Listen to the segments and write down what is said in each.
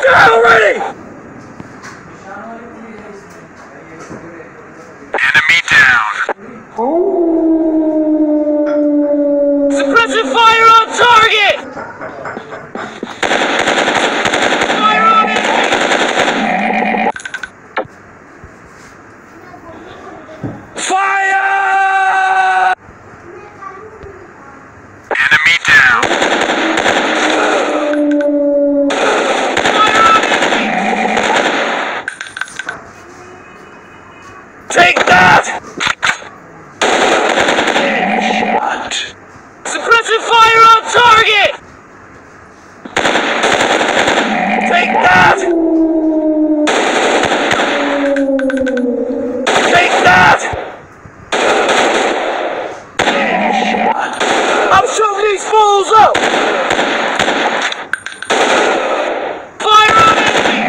down already! Enemy down. Suppressive fire on target! Fire on enemy! Fire! Enemy down. Fire on enemy! Take that! Headshot. Suppressive fire on target! Take that! Take that! Headshot. I'm shooting these fools up! Fire on enemy!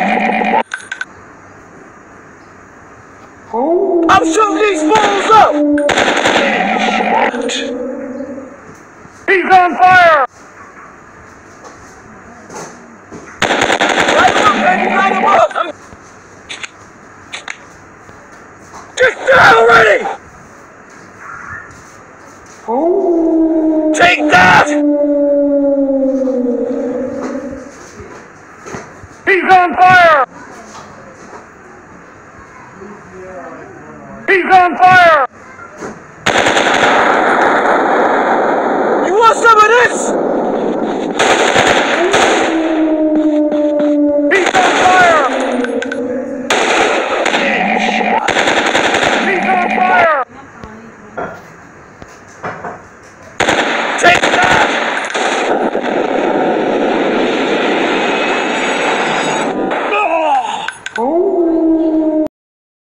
I'm shooting these fools up! Headshot. He's on fire! Light him up, baby! Light him up! Get down already! Take that! He's on fire!